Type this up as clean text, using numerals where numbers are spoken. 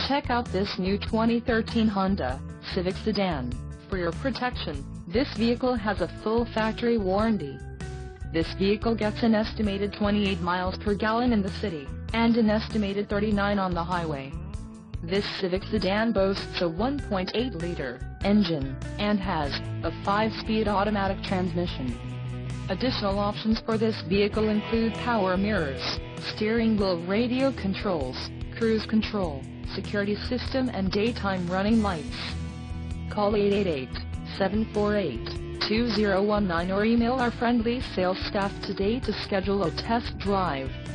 Check out this new 2013 Honda Civic sedan. For your protection, this vehicle has a full factory warranty. This vehicle gets an estimated 28 miles per gallon in the city, and an estimated 39 on the highway. This Civic sedan boasts a 1.8-liter engine, and has a 5-speed automatic transmission. Additional options for this vehicle include power mirrors, steering wheel radio controls, cruise control, security system and daytime running lights. Call 888-748-2019 or email our friendly sales staff today to schedule a test drive.